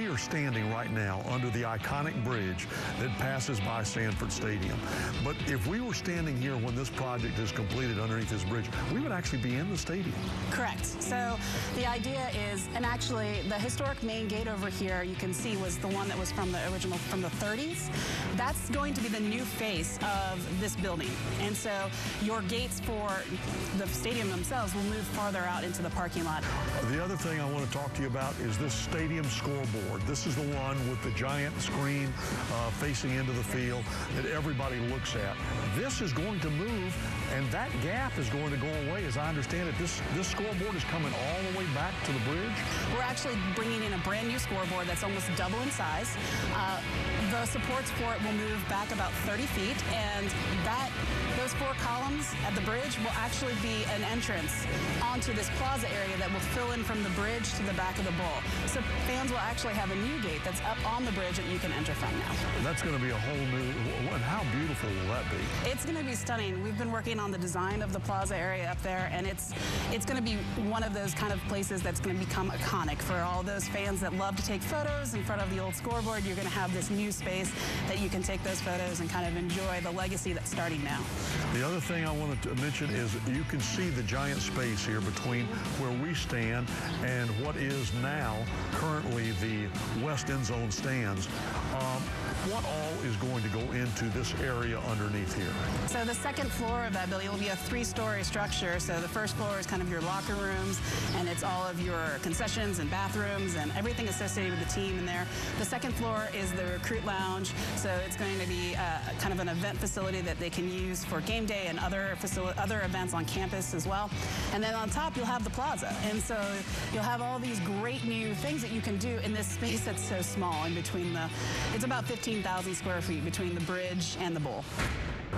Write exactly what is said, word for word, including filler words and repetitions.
we are standing right now under the iconic bridge that passes by Sanford Stadium. But if we were standing here when this project is completed underneath this bridge, we would actually be in the stadium. Correct. So the idea is, and actually the historic main gate over here, you can see, was the one that was from the original, from the thirties. That's going to be the new face of this building. And so your gates for the stadium themselves will move farther out into the parking lot. The other thing I want to talk to you about is this stadium scoreboard. This is the one with the giant screen uh, facing into the field that everybody looks at. This is going to move, and that gap is going to go away. As I understand it, this, this scoreboard is coming all the way back to the bridge. We're actually bringing in a brand new scoreboard that's almost double in size. Uh, the supports for it will move back about thirty feet, and that those four columns at the bridge will actually be an entrance onto this plaza area that will fill in from the bridge to the back of the bowl. So fans will actually have a new gate that's up on the bridge that you can enter from now. That's going to be a whole new, and how beautiful will that be? It's going to be stunning. We've been working on the design of the plaza area up there, and it's it's going to be one of those kind of places that's going to become iconic for all those fans that love to take photos in front of the old scoreboard. You're going to have this new space that you can take those photos and kind of enjoy the legacy that's starting now. The other thing I wanted to mention is you can see the giant space here between where we stand and what is now currently the west end zone stands. Um, what all is going to go into this area underneath here? So the second floor of that building will be a three-story structure. So the first floor is kind of your locker rooms, and it's all of your concessions and bathrooms and everything associated with the team in there. The second floor is the recruit lounge. So it's going to be uh, kind of an event facility that they can use for game day and other facility, other events on campus as well. And then on top, you'll have the plaza. And so you'll have all these great new things that you can do in this space that's so small in between the, it's about fifteen thousand square feet between the bridge and the bowl.